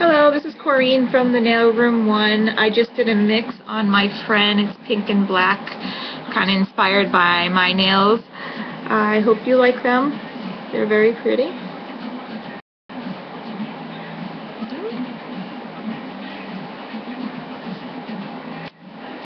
Hello, this is Corrine from the Nail Room 1. I just did a mix on my friend. It's pink and black, kind of inspired by my nails. I hope you like them. They're very pretty.